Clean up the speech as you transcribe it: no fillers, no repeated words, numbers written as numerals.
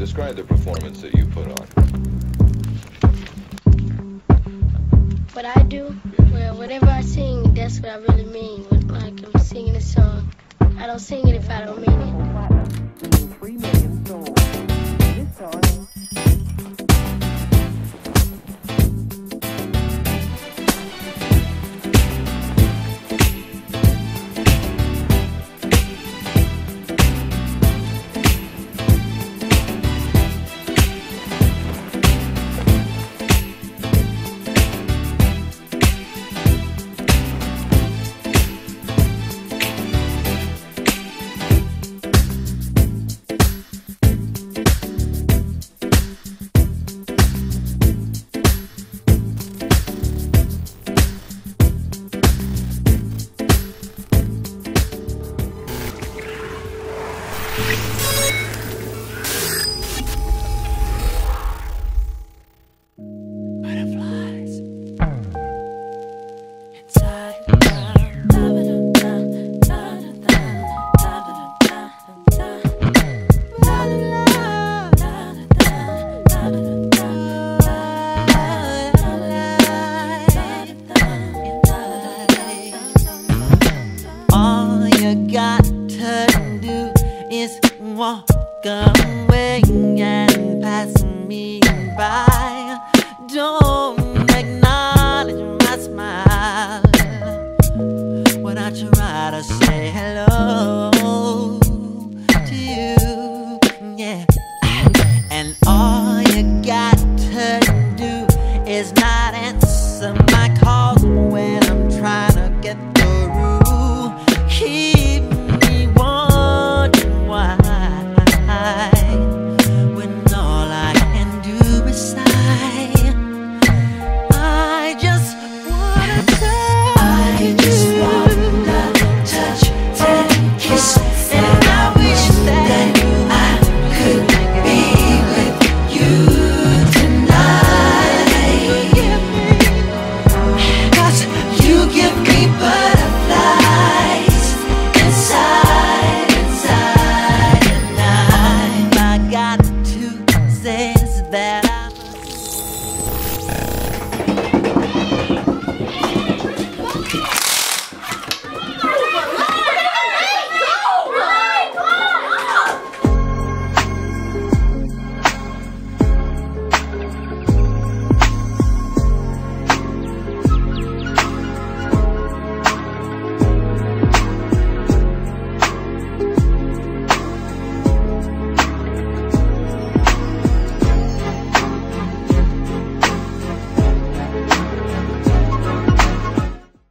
Describe the performance that you put on. What I do? Well, whatever I sing, that's what I really mean. Like I'm singing a song. I don't sing it if I don't mean it. 3 million sold. This song. Walk away and pass me by. Don't acknowledge my smile when I try to say hello.